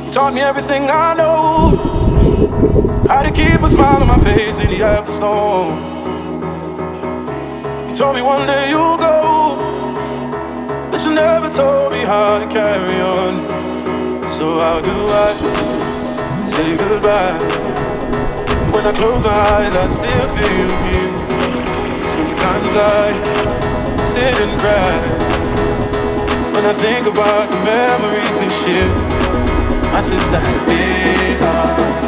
You taught me everything I know, how to keep a smile on my face in the eye of the storm. You told me one day you'll go, but you never told me how to carry on. So how do I say goodbye? When I close my eyes, I still feel you. Sometimes I sit and cry when I think about the memories we shared. My sister had a big heart.